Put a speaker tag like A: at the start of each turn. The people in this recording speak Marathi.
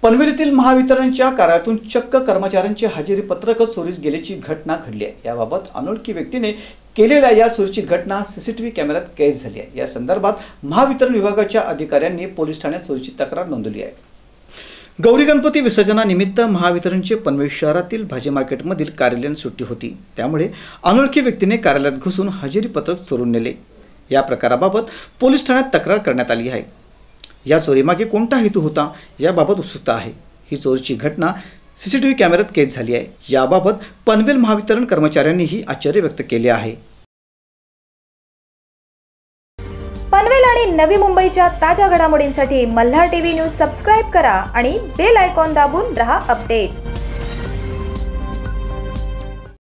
A: पनवेलीतील महावितरणच्या कार्यालयातून चक्क कर्मचाऱ्यांचे हजेरी पत्रक चोरीस गेल्याची घटना घडली आहे। याबाबत अनोळखी व्यक्तीने केलेल्या या चोरीची घटना सीसीटीव्ही कॅमेऱ्यात कैद झाली आहे। या संदर्भात महावितरण विभागाच्या अधिकाऱ्यांनी पोलीस ठाण्यात चोरीची तक्रार नोंदवली आहे। गौरी गणपती विसर्जनानिमित्त महावितरणचे पनवेल शहरातील भाजी मार्केटमधील कार्यालयात सुट्टी होती। त्यामुळे अनोळखी व्यक्तीने कार्यालयात घुसून हजेरी पत्रक चोरून नेले। या प्रकाराबाबत पोलीस ठाण्यात तक्रार करण्यात आली आहे। या चोरीमागे कोणता हेतू होता याबाबत उत्सुकता आहे। ही चोरीची घटना सीसीटीव्ही कॅमेऱ्यात कैद झाली आहे। याबाबत पनवेल महावितरण कर्मचाऱ्यांनीही आश्चर्य व्यक्त केले आहे।
B: पनवेल आणि नवी मुंबईच्या ताज्या घडामोडींसाठी मल्हार टीव्ही न्यूज सबस्क्राइब करा आणि बेल आयकॉन दाबून रहा अपडेट।